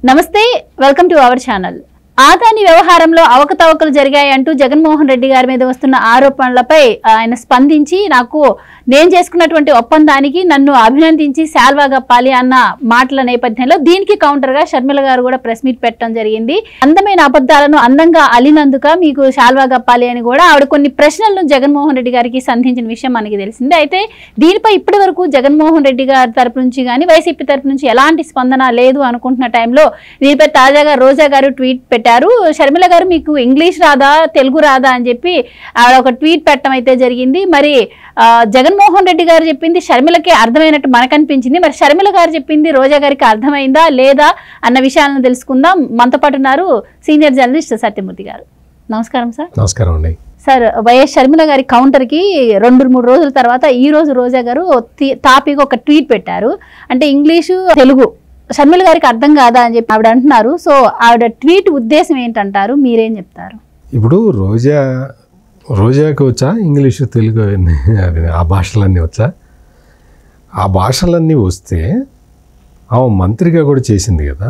నమస్తే, welcome to our channel. Adani వ్యవహారంలో అవకతవకలు జరిగాయంటూ జగన్మోహన్ రెడ్డి గారి మీద వస్తున్న ఆరోపణలపై ఆయన స్పందించి నేను చేసుకున్నటువంటి ఒప్పందానికి నన్ను అభినందించి శాల్వా కప్పాలి అన్న మాటల నేపథ్యంలో దీనికి కౌంటర్ గా షర్మిల గారు కూడా ప్రెస్ మీట్ పెట్టడం జరిగింది. అందమైన అబద్ధాలను అందంగా అలినందుక మీకు శాల్వా కప్పాలి అని కూడా ఆవిడ కొన్ని ప్రశ్నలను జగన్మోహన్ రెడ్డి గారికి సంధించిన విషయం మనకి తెలిసిందే. అయితే దీనిపై ఇప్పటి వరకు జగన్మోహన్ రెడ్డి గారి తరపు నుంచి కానీ వైసీపీ తరపు నుంచి ఎలాంటి స్పందన లేదు అనుకుంటున్న టైంలో దీనిపై తాజాగా రోజా గారు ట్వీట్ పెట్టారు. షర్మిల గారు మీకు ఇంగ్లీష్ రాదా, తెలుగు రాదా అని చెప్పి ఆవిడ ఒక ట్వీట్ పెట్టడం అయితే జరిగింది. మరి జగన్మోహన్ రెడ్డి గారు చెప్పింది షర్మిలకి అర్థమైనట్టు మనకు అనిపించింది. మరి షర్మిల గారు చెప్పింది రోజా గారికి అర్థమైందా లేదా అన్న విషయాలను తెలుసుకుందాం. మనతో పాటు ఉన్నారు సీనియర్ జర్నలిస్ట్ సత్యమూర్తి గారు. నమస్కారం సార్. నమస్కారం అండి. సార్, వైఎస్ షర్మిల గారి కౌంటర్కి 2-3 రోజుల తర్వాత ఈ రోజు రోజా గారు తాపిగా ఒక ట్వీట్ పెట్టారు. అంటే ఇంగ్లీషు తెలుగు షర్మిల గారికి అర్థం కాదా అని చెప్పి ఆవిడ అంటున్నారు. సో ఆవిడ ట్వీట్ ఉద్దేశం ఏంటంటారు, మీరేం చెప్తారు? ఇప్పుడు రోజాకి వచ్చా ఇంగ్లీషు తెలుగు ఆ భాషలన్నీ వచ్చా? ఆ భాషలన్నీ వస్తే ఆమె మంత్రిగా కూడా చేసింది కదా.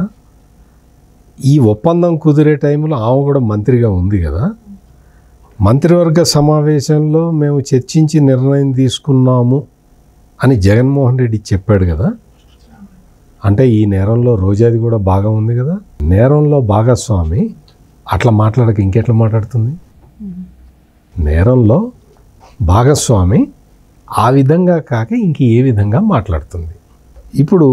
ఈ ఒప్పందం కుదిరే టైంలో ఆమె కూడా మంత్రిగా ఉంది కదా. మంత్రివర్గ సమావేశంలో మేము చర్చించి నిర్ణయం తీసుకున్నాము అని జగన్మోహన్ రెడ్డి చెప్పాడు కదా. అంటే ఈ నేరంలో రోజాది కూడా బాగా ఉంది కదా. నేరంలో భాగస్వామి అట్లా మాట్లాడక ఇంకెట్లా మాట్లాడుతుంది? నేరంలో భాగస్వామి ఆ విధంగా కాక ఇంక ఏ విధంగా మాట్లాడుతుంది? ఇప్పుడు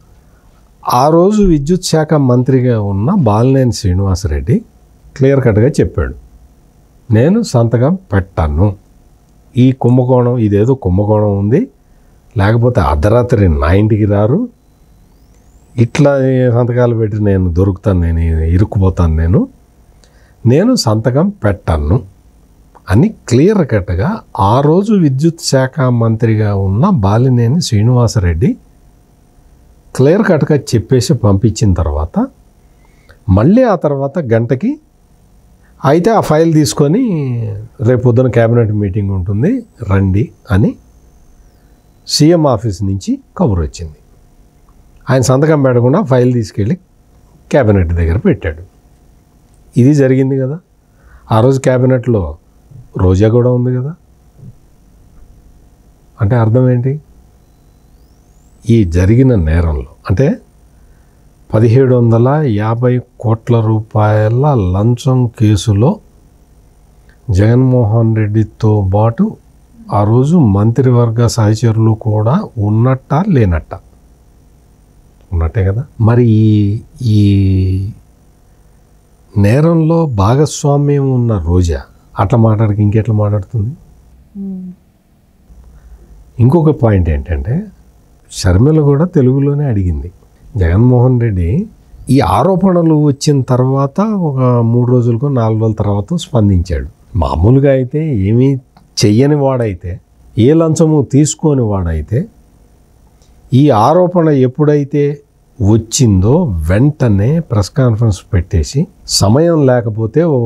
ఆ రోజు విద్యుత్ శాఖ మంత్రిగా ఉన్న బాలినేని శ్రీనివాసరెడ్డి క్లియర్ కట్గా చెప్పాడు, నేను సంతకం పెట్టాను. ఈ కుంభకోణం, ఇదేదో కుంభకోణం ఉంది, లేకపోతే అర్ధరాత్రి నా ఇంటికి రారు, ఇట్లా సంతకాలు పెట్టి నేను దొరుకుతాను, నేను ఇరుక్కుపోతాను, నేను సంతకం పెట్టాను అని క్లియర్ కట్గా ఆ రోజు విద్యుత్ శాఖ మంత్రిగా ఉన్న బాలినేని శ్రీనివాసరెడ్డి క్లియర్ కట్గా చెప్పేసి పంపించిన తర్వాత మళ్ళీ ఆ తర్వాత గంటకి అయితే ఆ ఫైల్ తీసుకొని రేపు పొద్దున క్యాబినెట్ మీటింగ్ ఉంటుంది రండి అని సీఎం ఆఫీస్ నుంచి కబురు వచ్చింది. ఆయన సంతకం పెట్టకుండా ఫైల్ తీసుకెళ్ళి క్యాబినెట్ దగ్గర పెట్టాడు. ఇది జరిగింది కదా. ఆ రోజు క్యాబినెట్లో రోజా కూడా ఉంది కదా. అంటే అర్థం ఏంటి? ఈ జరిగిన నేరంలో అంటే 1750 కోట్ల రూపాయల లంచం కేసులో జగన్మోహన్ రెడ్డితో పాటు ఆ రోజు మంత్రివర్గ సహచరులు కూడా ఉన్నట్టా లేనట్టా? ఉన్నట్టే కదా. మరి ఈ నేరంలో భాగస్వామ్యం ఉన్న రోజా అట్లా మాట్లాడక ఇంకెట్లా మాట్లాడుతుంది? ఇంకొక పాయింట్ ఏంటంటే షర్మిల కూడా తెలుగులోనే అడిగింది. జగన్మోహన్ రెడ్డి ఈ ఆరోపణలు వచ్చిన తర్వాత ఒక 3 రోజులకో 4 రోజుల తర్వాత స్పందించాడు. మామూలుగా అయితే ఏమీ చెయ్యని వాడైతే, ఏ లంచము తీసుకోని వాడైతే ఈ ఆరోపణ ఎప్పుడైతే వచ్చిందో వెంటనే ప్రెస్ కాన్ఫరెన్స్ పెట్టేసి, సమయం లేకపోతే ఒక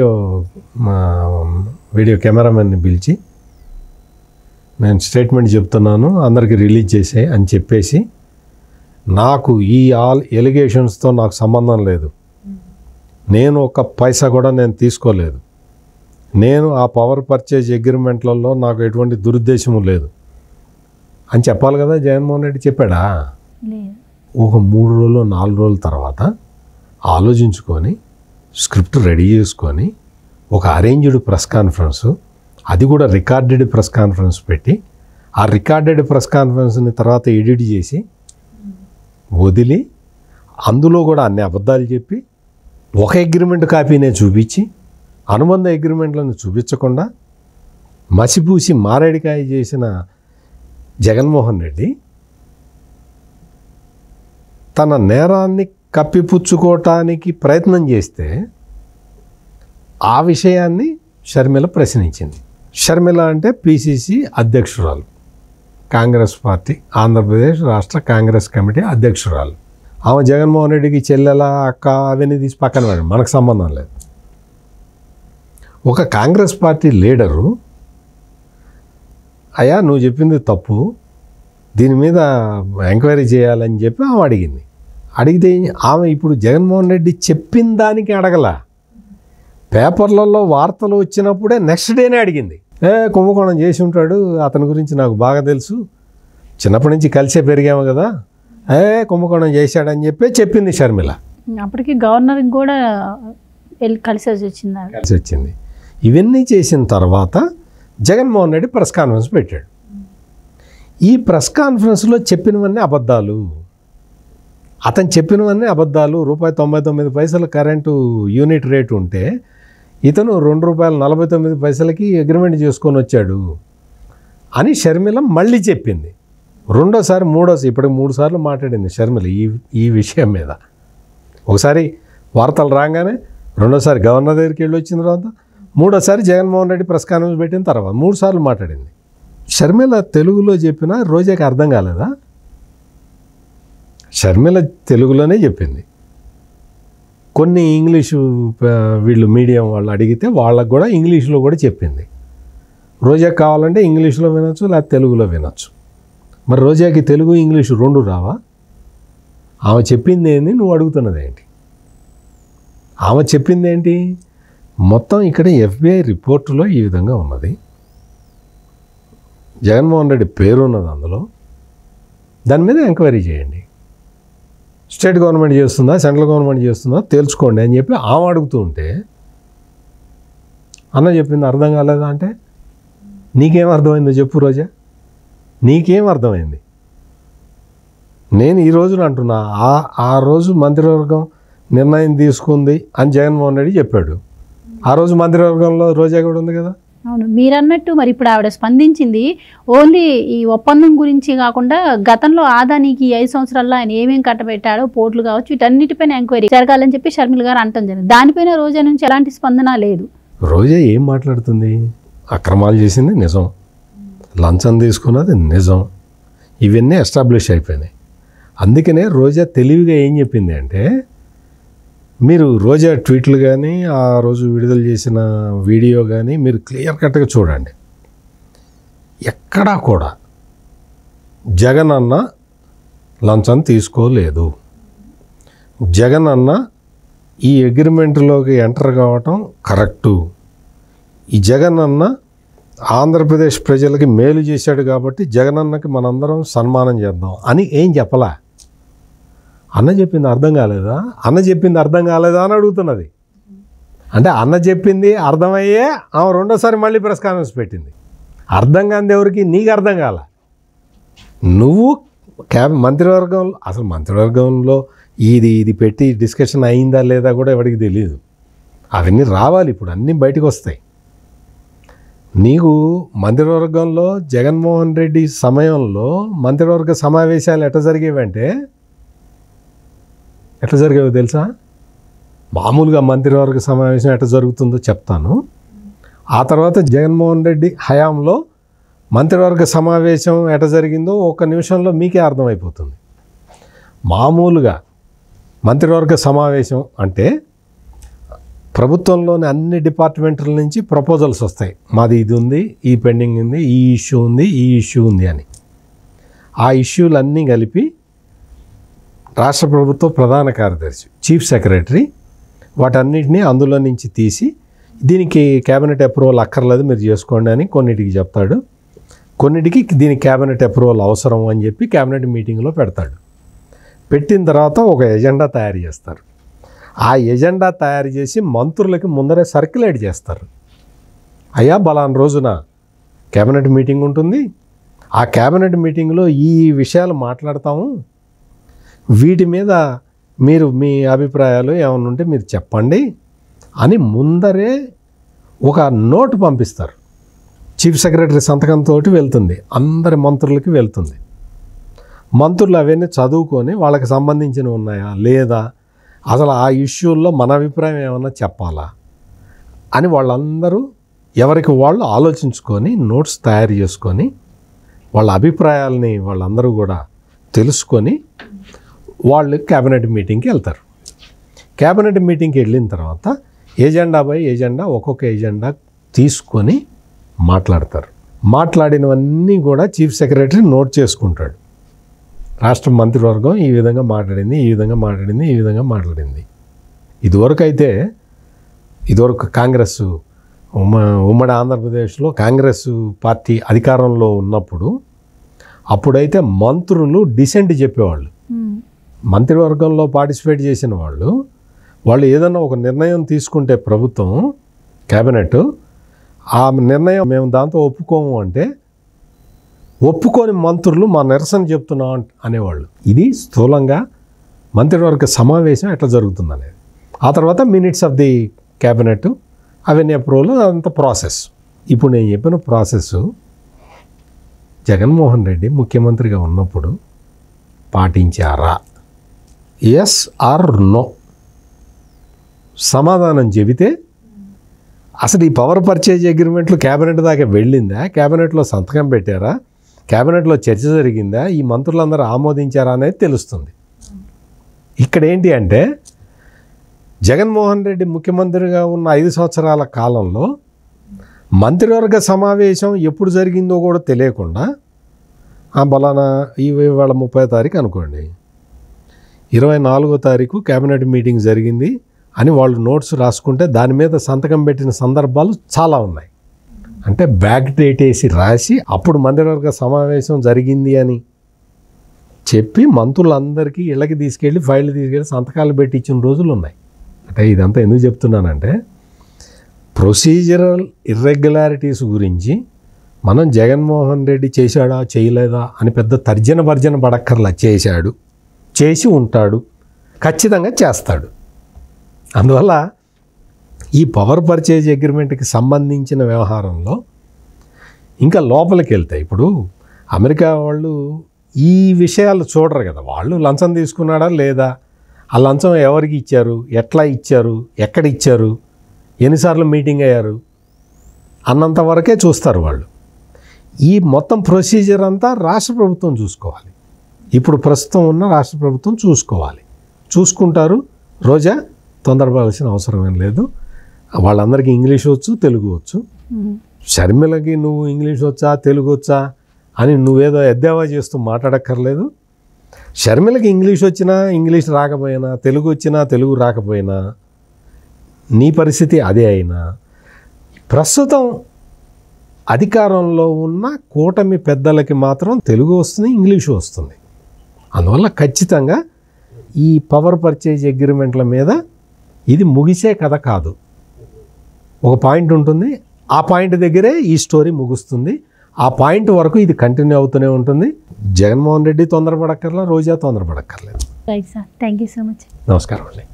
వీడియో కెమెరామెన్ని పిలిచి నేను స్టేట్మెంట్ చెప్తున్నాను అందరికీ రిలీజ్ చేసే అని చెప్పేసి, నాకు ఈ ఎలిగేషన్స్తో నాకు సంబంధం లేదు, నేను ఒక పైసా కూడా నేను తీసుకోలేదు, నేను ఆ పవర్ పర్చేజ్ అగ్రిమెంట్లలో నాకు ఎటువంటి దురుద్దేశము లేదు అని చెప్పాలి కదా. జగన్మోహన్ రెడ్డి చెప్పాడా? ఒక 3 రోజులు 4 రోజుల తర్వాత ఆలోచించుకొని స్క్రిప్ట్ రెడీ చేసుకొని ఒక అరేంజ్డ్ ప్రెస్ కాన్ఫరెన్స్, అది కూడా రికార్డెడ్ ప్రెస్ కాన్ఫరెన్స్ పెట్టి, ఆ రికార్డెడ్ ప్రెస్ కాన్ఫరెన్స్ని తర్వాత ఎడిట్ చేసి వదిలి అందులో కూడా అన్ని అబద్ధాలు చెప్పి ఒక అగ్రిమెంట్ కాపీనే చూపించి అనుబంధ అగ్రిమెంట్లను చూపించకుండా మసిపూసి మారేడికాయ చేసిన జగన్మోహన్ రెడ్డి తన నేరాన్ని కప్పిపుచ్చుకోవటానికి ప్రయత్నం చేస్తే ఆ విషయాన్ని షర్మిల ప్రశ్నించింది. షర్మిల అంటే పిసిసి అధ్యక్షురాలు, కాంగ్రెస్ పార్టీ ఆంధ్రప్రదేశ్ రాష్ట్ర కాంగ్రెస్ కమిటీ అధ్యక్షురాలు. ఆమె జగన్మోహన్ రెడ్డికి చెల్లెల అక్క అవన్నీ తీసి పక్కన పెట్టండి, మనకు సంబంధం లేదు. ఒక కాంగ్రెస్ పార్టీ లీడరు, అయ్యా నువ్వు చెప్పింది తప్పు, దీని మీద ఎంక్వైరీ చేయాలని చెప్పి ఆమె అడిగింది. అడిగితే ఆమె ఇప్పుడు జగన్మోహన్ రెడ్డి చెప్పిన దానికి అడగల, పేపర్లలో వార్తలు వచ్చినప్పుడే నెక్స్ట్ డేనే అడిగింది. కుంభకోణం చేసి ఉంటాడు, అతని గురించి నాకు బాగా తెలుసు, చిన్నప్పటి నుంచి కలిసే పెరిగాము కదా, కుంభకోణం చేశాడని చెప్పి చెప్పింది షర్మిల. అప్పటికి గవర్నర్కి కూడా కలిసి వచ్చింది. ఇవన్నీ చేసిన తర్వాత జగన్మోహన్ రెడ్డి ప్రెస్ కాన్ఫరెన్స్ పెట్టాడు. ఈ ప్రెస్ కాన్ఫరెన్స్లో చెప్పినవన్నీ అబద్ధాలు, అతను చెప్పినవన్నీ అబద్ధాలు. ₹1.99 కరెంటు యూనిట్ రేటు ఉంటే ఇతను ₹2.49 అగ్రిమెంట్ చేసుకొని వచ్చాడు అని షర్మిల మళ్ళీ చెప్పింది. రెండోసారి ఇప్పటికి 3 సార్లు మాట్లాడింది షర్మిల ఈ విషయం మీద. ఒకసారి వార్తలు రాగానే, రెండోసారి గవర్నర్ దగ్గరికి వెళ్ళి వచ్చిన తర్వాత, మూడోసారి జగన్మోహన్ రెడ్డి ప్రెస్ కాన్ఫరెన్స్ పెట్టిన తర్వాత 3 సార్లు మాట్లాడింది. షర్మిల తెలుగులో చెప్పినా రోజాకి అర్థం కాలేదా? షర్మిల తెలుగులోనే చెప్పింది. కొన్ని ఇంగ్లీషు వీళ్ళు మీడియం వాళ్ళు అడిగితే వాళ్ళకు కూడా ఇంగ్లీష్లో కూడా చెప్పింది. రోజాకి కావాలంటే ఇంగ్లీష్లో వినొచ్చు, లేకపోతే తెలుగులో వినొచ్చు. మరి రోజాకి తెలుగు ఇంగ్లీషు 2 రావా? ఆమె చెప్పింది ఏంటి, నువ్వు అడుగుతున్నది ఏంటి? ఆమె చెప్పింది ఏంటి? మొత్తం ఇక్కడ FBI రిపోర్టులో ఈ విధంగా ఉన్నది, జగన్మోహన్ రెడ్డి పేరు ఉన్నది అందులో, దాని మీద ఎంక్వైరీ చేయండి, స్టేట్ గవర్నమెంట్ చేస్తుందా సెంట్రల్ గవర్నమెంట్ చేస్తుందా తేల్చుకోండి అని చెప్పి ఆమె అడుగుతూ ఉంటే, అన్న చెప్పింది అర్థం కాలేదా అంటే, నీకేం అర్థమైందో చెప్పు రోజా, నీకేం అర్థమైంది? నేను ఈ రోజున అంటున్నా, ఆ రోజు మంత్రివర్గం నిర్ణయం తీసుకుంది అని జగన్మోహన్ రెడ్డి చెప్పాడు. ఆ రోజు మంత్రివర్గంలో రోజా కూడా ఉంది కదా. అవును, మీరు అన్నట్టు మరి ఇప్పుడు ఆవిడ స్పందించింది ఓన్లీ ఈ ఒప్పందం గురించి కాకుండా గతంలో ఆదానికి 5 సంవత్సరాల్లో ఆయన ఏమేమి కట్టబెట్టాడో, పోర్టులు కావచ్చు, వీటన్నిటిపైన ఎంక్వైరీ జరగాలని చెప్పి షర్మిల గారు అంటం జరిగింది. దానిపైన రోజా నుంచి ఎలాంటి స్పందన లేదు. రోజా ఏం మాట్లాడుతుంది? అక్రమాలు చేసింది నిజం, లంచం తీసుకున్నది నిజం, ఇవన్నీ ఎస్టాబ్లిష్ అయిపోయినాయి. అందుకనే రోజా తెలివిగా ఏం చెప్పింది అంటే, మీరు రోజా ట్వీట్లు కానీ ఆ రోజు విడుదల చేసిన వీడియో కానీ మీరు క్లియర్ కట్గా చూడండి. ఎక్కడా కూడా జగన్ అన్న లంచం తీసుకోలేదు, జగన్ అన్న ఈ అగ్రిమెంట్లోకి ఎంటర్ కావటం కరెక్టు, ఈ జగన్ అన్న ఆంధ్రప్రదేశ్ ప్రజలకి మేలు చేశాడు కాబట్టి జగన్ అన్నకి మనందరం సన్మానం చేద్దాం అని ఏం చెప్పలా. అన్న చెప్పింది అర్థం కాలేదా, అన్న చెప్పింది అర్థం కాలేదా అని అడుగుతున్నది. అంటే అన్న చెప్పింది అర్థమయ్యే ఆమె రెండోసారి మళ్ళీ ప్రెస్ కాన్ఫరెన్స్ పెట్టింది. అర్థం కానిది ఎవరికి? నీకు అర్థం కాల. నువ్వు మంత్రివర్గంలో, అసలు మంత్రివర్గంలో ఇది పెట్టి డిస్కషన్ అయిందా లేదా కూడా ఎవరికి తెలియదు. అవన్నీ రావాలి, ఇప్పుడు అన్నీ బయటకు వస్తాయి. నీకు మంత్రివర్గంలో జగన్మోహన్ రెడ్డి సమయంలో మంత్రివర్గ సమావేశాలు ఎట్లా జరిగేవంటే, ఎట్లా జరిగేవో తెలుసా? మామూలుగా మంత్రివర్గ సమావేశం ఎట్లా జరుగుతుందో చెప్తాను. ఆ తర్వాత జగన్మోహన్ రెడ్డి హయాంలో మంత్రివర్గ సమావేశం ఎట్లా జరిగిందో 1 నిమిషంలో మీకే అర్థమైపోతుంది. మామూలుగా మంత్రివర్గ సమావేశం అంటే ప్రభుత్వంలోని అన్ని డిపార్ట్మెంట్ల నుంచి ప్రపోజల్స్ వస్తాయి. మాది ఇది ఉంది, ఈ పెండింగ్ ఉంది, ఈ ఇష్యూ ఉంది, ఈ ఇష్యూ ఉంది అని. ఆ ఇష్యూలన్నీ కలిపి రాష్ట్ర ప్రభుత్వ ప్రధాన కార్యదర్శి, చీఫ్ సెక్రటరీ వాటన్నిటినీ అందులో నుంచి తీసి, దీనికి క్యాబినెట్ అప్రూవల్ అక్కర్లేదు మీరు చేసుకోండి అని కొన్నిటికి చెప్తాడు, కొన్నిటికి దీనికి క్యాబినెట్ అప్రూవల్ అవసరం అని చెప్పి క్యాబినెట్ మీటింగ్లో పెడతాడు. పెట్టిన తర్వాత ఒక ఎజెండా తయారు చేస్తారు. ఆ ఎజెండా తయారు చేసి మంత్రులకి ముందరే సర్క్యులేట్ చేస్తారు. అయ్యా బలానా రోజున క్యాబినెట్ మీటింగ్ ఉంటుంది, ఆ క్యాబినెట్ మీటింగ్లో ఈ విషయాలు మాట్లాడతాము, వీటి మీద మీరు మీ అభిప్రాయాలు ఏమైనా ఉంటే మీరు చెప్పండి అని ముందరే ఒక నోటు పంపిస్తారు. చీఫ్ సెక్రటరీ సంతకంతో వెళ్తుంది, అందరి మంత్రులకి వెళ్తుంది. మంత్రులు అవన్నీ చదువుకొని వాళ్ళకి సంబంధించినవి ఉన్నాయా లేదా, అసలు ఆ ఇష్యూల్లో మన అభిప్రాయం ఏమన్నా చెప్పాలా అని వాళ్ళందరూ ఎవరికి వాళ్ళు ఆలోచించుకొని నోట్స్ తయారు చేసుకొని వాళ్ళ అభిప్రాయాలని వాళ్ళందరూ కూడా తెలుసుకొని వాళ్ళు క్యాబినెట్ మీటింగ్కి వెళ్తారు. క్యాబినెట్ మీటింగ్కి వెళ్ళిన తర్వాత ఏజెండా బై ఏజెండా ఒక్కొక్క ఏజెండా తీసుకొని మాట్లాడతారు. మాట్లాడినవన్నీ కూడా చీఫ్ సెక్రటరీ నోట్ చేసుకుంటాడు. రాష్ట్ర మంత్రివర్గం ఈ విధంగా మాట్లాడింది, ఈ విధంగా మాట్లాడింది, ఈ విధంగా మాట్లాడింది. ఇదివరకు కాంగ్రెస్ ఉమ్మడి ఆంధ్రప్రదేశ్లో కాంగ్రెస్ పార్టీ అధికారంలో ఉన్నప్పుడు అప్పుడైతే మంత్రులు డిసెంట్ చెప్పేవాళ్ళు. మంత్రివర్గంలో పార్టిసిపేట్ చేసిన వాళ్ళు ఏదన్నా ఒక నిర్ణయం తీసుకుంటే ప్రభుత్వం క్యాబినెట్ ఆ నిర్ణయం మేము దాంతో ఒప్పుకోము అంటే ఒప్పుకోని మంత్రులు మా నిరసన చెప్తున్నాం అనేవాళ్ళు. ఇది స్థూలంగా మంత్రివర్గ సమావేశం ఎట్లా జరుగుతుంది అనేది. ఆ తర్వాత మినిట్స్ ఆఫ్ ది క్యాబినెట్ అవన్నీ అప్రూవల్, అదంతా ప్రాసెస్. ఇప్పుడు నేను చెప్పిన ప్రాసెస్ జగన్మోహన్ రెడ్డి ముఖ్యమంత్రిగా ఉన్నప్పుడు పాటించారా? ఎస్ ఆర్ నో సమాధానం చెబితే అసలు ఈ పవర్ పర్చేజ్ అగ్రిమెంట్లు క్యాబినెట్ దాకా వెళ్ళిందా? క్యాబినెట్లో సంతకం పెట్టారా? క్యాబినెట్లో చర్చ జరిగిందా? ఈ మంత్రులందరూ ఆమోదించారా అనేది తెలుస్తుంది. ఇక్కడ ఏంటి అంటే జగన్మోహన్ రెడ్డి ముఖ్యమంత్రిగా ఉన్న 5 సంవత్సరాల కాలంలో మంత్రివర్గ సమావేశం ఎప్పుడు జరిగిందో కూడా తెలియకుండా బలానా ఇవాళ 30వ తారీఖు అనుకోండి, 24వ తారీఖు క్యాబినెట్ మీటింగ్ జరిగింది అని వాళ్ళు నోట్స్ రాసుకుంటే దాని మీద సంతకం పెట్టిన సందర్భాలు చాలా ఉన్నాయి. అంటే బ్యాక్ డేట్ వేసి రాసి అప్పుడు మంత్రివర్గ సమావేశం జరిగింది అని చెప్పి మంత్రులందరికీ ఇళ్ళకి తీసుకెళ్ళి ఫైళ్ళు తీసుకెళ్ళి సంతకాలు పెట్టి ఇచ్చిన రోజులు ఉన్నాయి. అంటే ఇదంతా ఎందుకు చెప్తున్నానంటే ప్రొసీజరల్ ఇర్రెగ్యులారిటీస్ గురించి మనం జగన్మోహన్ రెడ్డి చేశాడా చేయలేదా అని పెద్ద తర్జన భర్జన పడక్కర్లా. చేశాడు, చేసి ఉంటాడు, ఖచ్చితంగా చేస్తాడు. అందువల్ల ఈ పవర్ పర్చేజ్ అగ్రిమెంట్కి సంబంధించిన వ్యవహారంలో ఇంకా లోపలికి వెళ్తాయి. ఇప్పుడు అమెరికా వాళ్ళు ఈ విషయాలు చూడరు కదా. వాళ్ళు లంచం తీసుకున్నాడా లేదా, ఆ లంచం ఎవరికి ఇచ్చారు, ఎట్లా ఇచ్చారు, ఎక్కడ ఇచ్చారు, ఎన్నిసార్లు మీటింగ్ అయ్యారు అన్నంత వరకే చూస్తారు వాళ్ళు. ఈ మొత్తం ప్రొసీజర్ అంతా రాష్ట్ర ప్రభుత్వం చూసుకోవాలి. ఇప్పుడు ప్రస్తుతం ఉన్న రాష్ట్ర ప్రభుత్వం చూసుకుంటారు. రోజా తొందరపడాల్సిన అవసరం ఏం లేదు. వాళ్ళందరికీ ఇంగ్లీష్ వచ్చు, తెలుగు వచ్చు. షర్మిలకి నువ్వు ఇంగ్లీష్ వచ్చా, తెలుగు వచ్చా అని నువ్వేదో ఎద్దేవా చేస్తూ మాట్లాడక్కర్లేదు. షర్మిలకి ఇంగ్లీష్ వచ్చినా, ఇంగ్లీష్ రాకపోయినా, తెలుగు వచ్చినా, తెలుగు రాకపోయినా నీ పరిస్థితి అదే అయినా ప్రస్తుతం అధికారంలో ఉన్న కూటమి పెద్దలకి మాత్రం తెలుగు వస్తుంది, ఇంగ్లీషు వస్తుంది. అందువల్ల ఖచ్చితంగా ఈ పవర్ పర్చేజ్ అగ్రిమెంట్ల మీద ఇది ముగిసే కథ కాదు. ఒక పాయింట్ ఉంటుంది, ఆ పాయింట్ దగ్గరే ఈ స్టోరీ ముగుస్తుంది. ఆ పాయింట్ వరకు ఇది కంటిన్యూ అవుతూనే ఉంటుంది. జగన్మోహన్ రెడ్డి తొందరపడక్కర్లా, రోజా తొందరపడక్కర్లేదు. Right sir, thank you so much. నమస్కారం అండి.